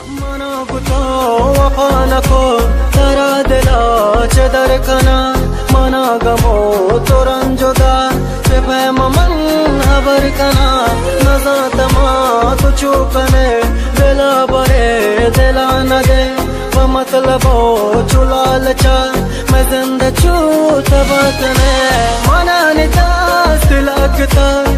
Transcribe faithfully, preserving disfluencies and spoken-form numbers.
मना कुतो वफा नको तरा दिला चदर कना मना गमो तुरन जुदा पे ममन हबर कना नजा तमा तुझो कने दिला बरे दिला न दे व मतलबो चुला लचा मैं जिंदा चू तबतने मना निता लगता